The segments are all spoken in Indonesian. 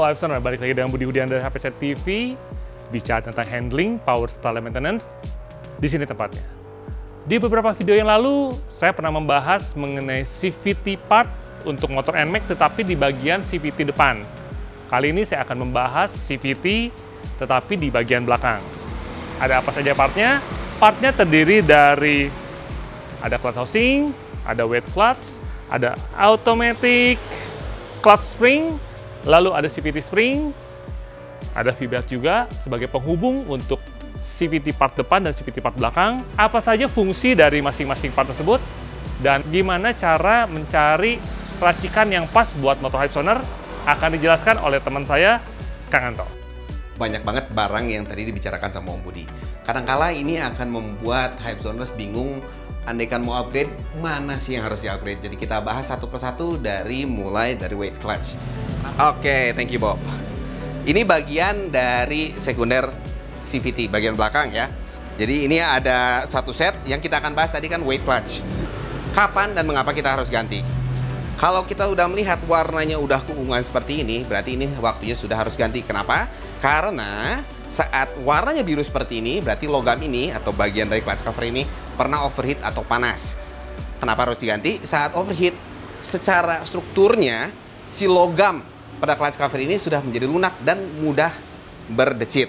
Halo Hypesoner, balik lagi dengan Budi Hudian dari HPZ TV. Bicara tentang handling, power setelah maintenance, di sini tempatnya. Di beberapa video yang lalu, saya pernah membahas mengenai CVT part untuk motor NMAX tetapi di bagian CVT depan. Kali ini saya akan membahas CVT tetapi di bagian belakang. Ada apa saja partnya? Partnya terdiri dari ada clutch housing, ada weight clutch, ada automatic clutch spring, lalu ada CVT spring, ada V-belt juga sebagai penghubung untuk CVT part depan dan CVT part belakang. Apa saja fungsi dari masing-masing part tersebut, dan gimana cara mencari racikan yang pas buat motor Hypesoner akan dijelaskan oleh teman saya, Kang Anto. Banyak banget barang yang tadi dibicarakan sama Om Budi. Kadangkala ini akan membuat Hypesoners bingung, andaikan mau upgrade, mana sih yang harus di-upgrade. Jadi kita bahas satu persatu mulai dari weight clutch. Oke, thank you Bob. Ini bagian dari sekunder CVT, bagian belakang ya. Jadi ini ada satu set yang kita akan bahas tadi kan weight clutch. Kapan dan mengapa kita harus ganti? Kalau kita udah melihat warnanya udah keunguan seperti ini, berarti ini waktunya sudah harus ganti. Kenapa? Karena saat warnanya biru seperti ini, berarti logam ini atau bagian dari clutch cover ini pernah overheat atau panas. Kenapa harus diganti? Saat overheat, secara strukturnya si logam pada clutch cover ini sudah menjadi lunak dan mudah berdecit.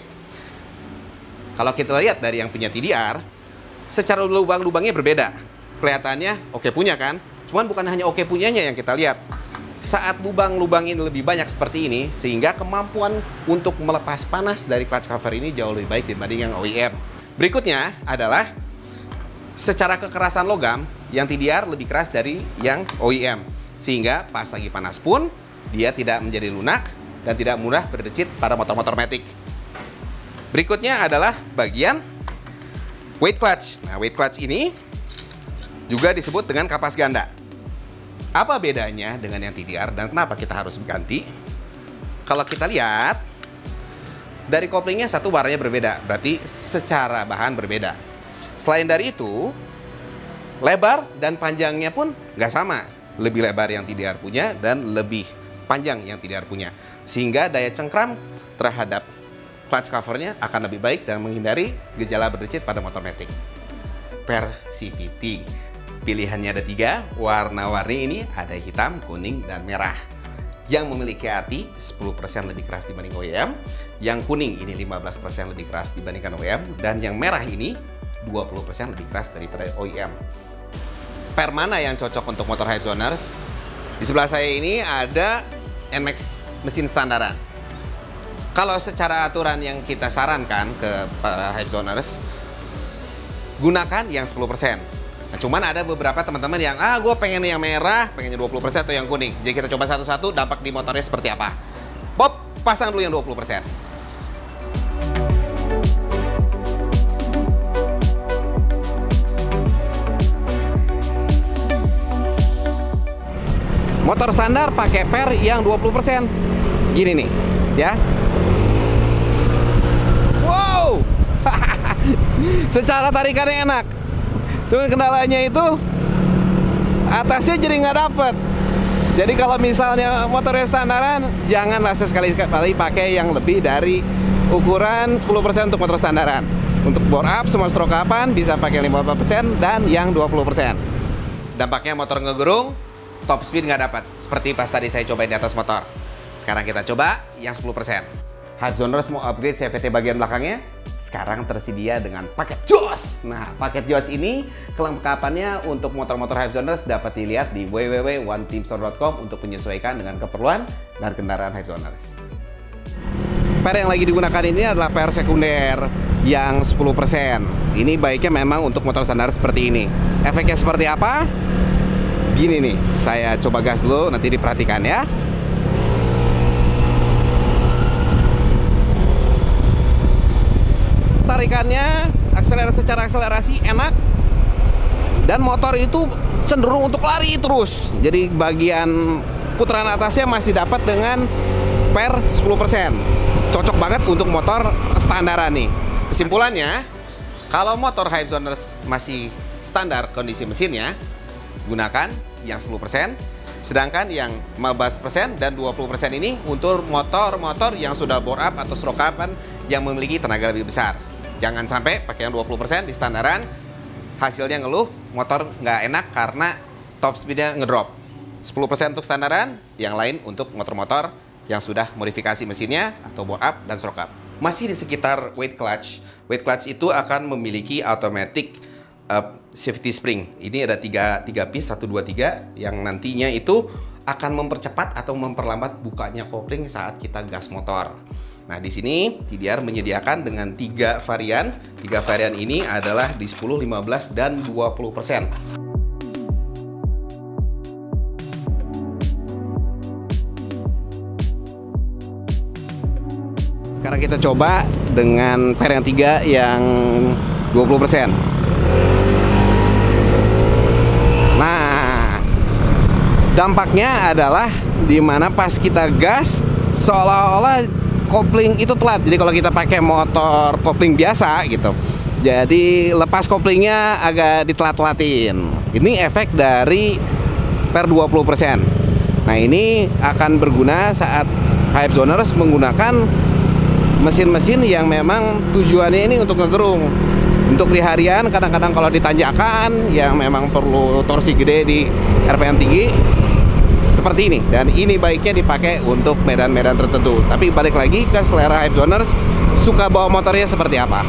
Kalau kita lihat dari yang punya TDR, secara lubang-lubangnya berbeda. Kelihatannya oke punya kan? Cuman bukan hanya oke punyanya yang kita lihat. Saat lubang-lubang ini lebih banyak seperti ini, sehingga kemampuan untuk melepas panas dari clutch cover ini jauh lebih baik dibanding yang OEM. Berikutnya adalah secara kekerasan logam, yang TDR lebih keras dari yang OEM. Sehingga pas lagi panas pun, dia tidak menjadi lunak dan tidak mudah berdecit pada motor-motor matic. Berikutnya adalah bagian weight clutch. Nah, weight clutch ini juga disebut dengan kapas ganda. Apa bedanya dengan yang TDR dan kenapa kita harus ganti? Kalau kita lihat, dari koplingnya satu warnanya berbeda, berarti secara bahan berbeda. Selain dari itu, lebar dan panjangnya pun nggak sama. Lebih lebar yang TDR punya dan lebih panjang yang TDR punya. Sehingga daya cengkram terhadap clutch covernya akan lebih baik dan menghindari gejala berdecit pada motor matic. Per CVT. Pilihannya ada 3, warna-warni ini ada hitam, kuning, dan merah. Yang memiliki arti 10% lebih keras dibanding OEM, yang kuning ini 15% lebih keras dibandingkan OEM, dan yang merah ini 20% lebih keras daripada OEM. Per mana yang cocok untuk motor Hypesoners? Di sebelah saya ini ada NMAX mesin standaran. Kalau secara aturan yang kita sarankan ke para Hypesoners, gunakan yang 10%. Nah, cuman ada beberapa teman-teman yang, gue pengen yang merah, pengennya 20% atau yang kuning. Jadi kita coba satu-satu dampak di motornya seperti apa. Bob, pasang dulu yang 20%. Motor standar pakai per yang 20%. Gini nih, ya. Wow! Secara tarikannya enak. Cuma kendalanya itu atasnya jadi nggak dapet. Jadi kalau misalnya motornya standaran, janganlah sekali-kali pakai yang lebih dari ukuran 10% untuk motor standaran. Untuk bore up semua stroke kapan bisa pakai 50% dan yang 20%. Dampaknya motor ngegerung, top speed nggak dapat. Seperti pas tadi saya cobain di atas motor. Sekarang kita coba yang 10%. Hypesoners mau upgrade CVT bagian belakangnya? Sekarang tersedia dengan paket JOS. Nah, paket JOS ini kelengkapannya untuk motor-motor Hypesoners dapat dilihat di www.oneteamstore.com untuk menyesuaikan dengan keperluan dan kendaraan Hypesoners. Per yang lagi digunakan ini adalah per sekunder yang 10%. Ini baiknya memang untuk motor standar seperti ini. Efeknya seperti apa? Gini nih, saya coba gas dulu, nanti diperhatikan ya. Tarikannya secara akselerasi enak, dan motor itu cenderung untuk lari terus. Jadi bagian putaran atasnya masih dapat dengan per 10%. Cocok banget untuk motor standaran nih. Kesimpulannya, kalau motor Hypesoners masih standar kondisi mesinnya, gunakan yang 10%. Sedangkan yang 15% dan 20% ini untuk motor-motor yang sudah bore up atau stroke up yang memiliki tenaga lebih besar. Jangan sampai pakai yang 20% di standaran, hasilnya ngeluh, motor nggak enak karena top speednya ngedrop. 10% untuk standaran, yang lain untuk motor-motor yang sudah modifikasi mesinnya atau bore up dan stroke up. Masih di sekitar weight clutch. Weight clutch itu akan memiliki automatic safety spring. Ini ada 3 piece, 1, 2, 3 yang nantinya itu akan mempercepat atau memperlambat bukanya kopling saat kita gas motor. Nah, di sini TDR menyediakan dengan 3 varian. 3 varian ini adalah di 10, 15, dan 20%. Sekarang kita coba dengan varian 3 yang 20%. Nah, dampaknya adalah dimana pas kita gas seolah-olah kopling itu telat. Jadi kalau kita pakai motor kopling biasa gitu, jadi lepas koplingnya agak ditelat-telatin. Ini efek dari per 20%. Nah, ini akan berguna saat Hypezoners menggunakan mesin-mesin yang memang tujuannya ini untuk ngegerung. Untuk di harian, kadang-kadang kalau ditanjakan yang memang perlu torsi gede di RPM tinggi seperti ini, dan ini baiknya dipakai untuk medan-medan tertentu. Tapi balik lagi ke selera Hypezoners, suka bawa motornya seperti apa.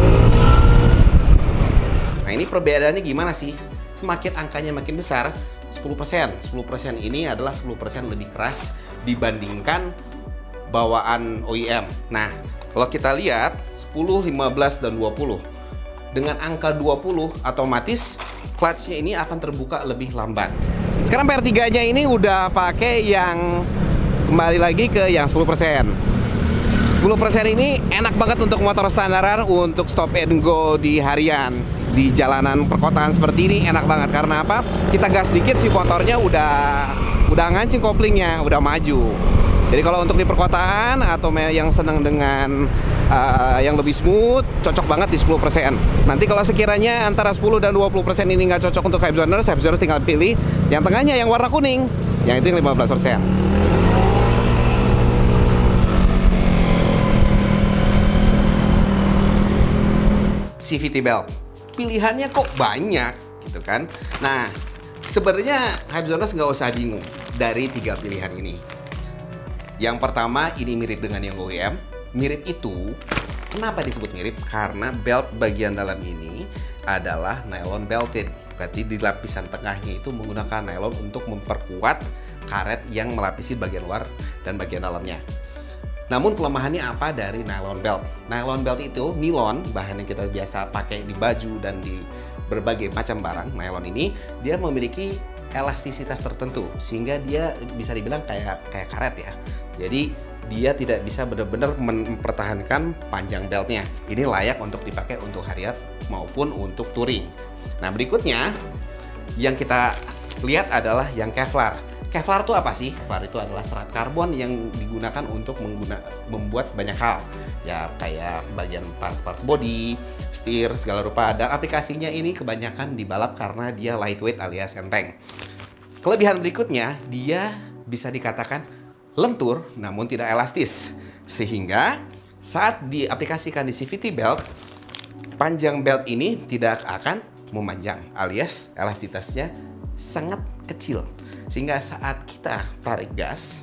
Nah, ini perbedaannya gimana sih? Semakin angkanya makin besar, 10%. 10% ini adalah 10% lebih keras dibandingkan bawaan OEM. Nah, kalau kita lihat 10, 15, dan 20, dengan angka 20 otomatis clutch-nya ini akan terbuka lebih lambat. Sekarang PR3-nya ini udah pakai yang kembali lagi ke yang 10%. 10% ini enak banget untuk motor standaran, untuk stop and go di harian. Di jalanan perkotaan seperti ini enak banget. Karena apa? Kita gas dikit si motornya udah ngancing koplingnya, udah maju. Jadi kalau untuk di perkotaan atau yang senang dengan yang lebih smooth, cocok banget di 10%. Nanti kalau sekiranya antara 10 dan 20% ini nggak cocok untuk Hypezoners tinggal pilih yang tengahnya yang warna kuning, yang itu yang 15%. CVT belt, pilihannya kok banyak gitu kan. Nah, sebenarnya Hypezoners nggak usah bingung dari 3 pilihan ini. Yang pertama, ini mirip dengan yang OEM. Mirip itu, kenapa disebut mirip? Karena belt bagian dalam ini adalah nylon belted. Berarti di lapisan tengahnya itu menggunakan nylon untuk memperkuat karet yang melapisi bagian luar dan bagian dalamnya. Namun kelemahannya apa dari nylon belt? Nylon belt itu, nilon, bahan yang kita biasa pakai di baju dan di berbagai macam barang. Nylon ini, dia memiliki elastisitas tertentu, sehingga dia bisa dibilang kayak karet ya. Jadi dia tidak bisa benar-benar mempertahankan panjang beltnya. Ini layak untuk dipakai untuk harian maupun untuk touring. Nah, berikutnya yang kita lihat adalah yang Kevlar. Kevlar itu apa sih? Kevlar itu adalah serat karbon yang digunakan untuk membuat banyak hal. Ya, kayak bagian parts body, setir, segala rupa. Dan aplikasinya ini kebanyakan di balap karena dia lightweight alias enteng. Kelebihan berikutnya, dia bisa dikatakan lentur namun tidak elastis, sehingga saat diaplikasikan di CVT belt, panjang belt ini tidak akan memanjang alias elastisitasnya sangat kecil, sehingga saat kita tarik gas,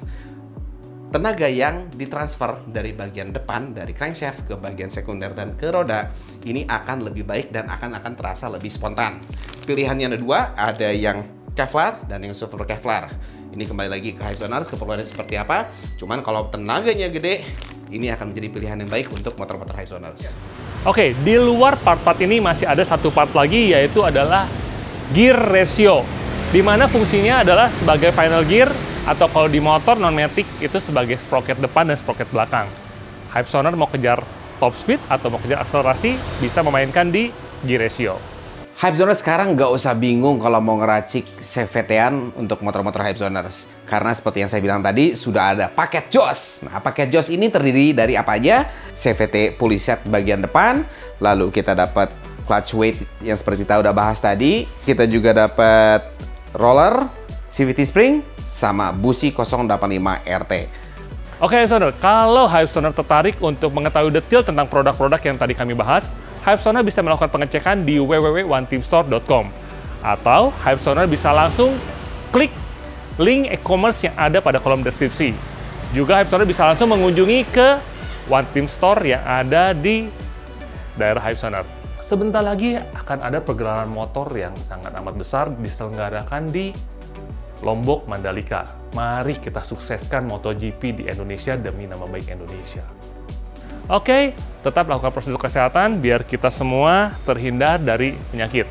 tenaga yang ditransfer dari bagian depan dari crankshaft ke bagian sekunder dan ke roda ini akan lebih baik dan akan terasa lebih spontan. Pilihannya ada 2, ada yang Kevlar dan yang Super Kevlar. Ini kembali lagi ke Hypezoners, keperluannya seperti apa. Cuman kalau tenaganya gede, ini akan menjadi pilihan yang baik untuk motor-motor Hypezoners. Oke, di luar part-part ini masih ada satu part lagi, yaitu adalah gear ratio, di mana fungsinya adalah sebagai final gear, atau kalau di motor non-matic itu sebagai sprocket depan dan sprocket belakang. Hypezoners mau kejar top speed atau mau kejar akselerasi, bisa memainkan di gear ratio. Hypezoners sekarang nggak usah bingung kalau mau ngeracik CVT-an untuk motor-motor Hypezoners. Karena seperti yang saya bilang tadi, sudah ada paket JOS. Nah, paket JOS ini terdiri dari apa aja? CVT pulley set bagian depan, lalu kita dapat clutch weight yang seperti kita udah bahas tadi. Kita juga dapat roller, CVT spring, sama busi 085 RT. Oke, Hypesoner, kalau Hypesoner tertarik untuk mengetahui detail tentang produk-produk yang tadi kami bahas, Hypesoner bisa melakukan pengecekan di www.oneteamstore.com atau Hypesoner bisa langsung klik link e-commerce yang ada pada kolom deskripsi. Juga Hypesoner bisa langsung mengunjungi ke One Team Store yang ada di daerah Hypesoner. Sebentar lagi akan ada pergelaran motor yang sangat amat besar diselenggarakan di Lombok, Mandalika. Mari kita sukseskan MotoGP di Indonesia demi nama baik Indonesia. Oke, tetap lakukan prosedur kesehatan biar kita semua terhindar dari penyakit.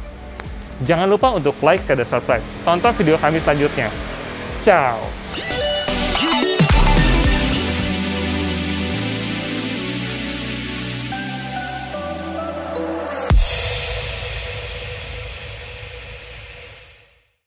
Jangan lupa untuk like, share, dan subscribe. Tonton video kami selanjutnya. Ciao!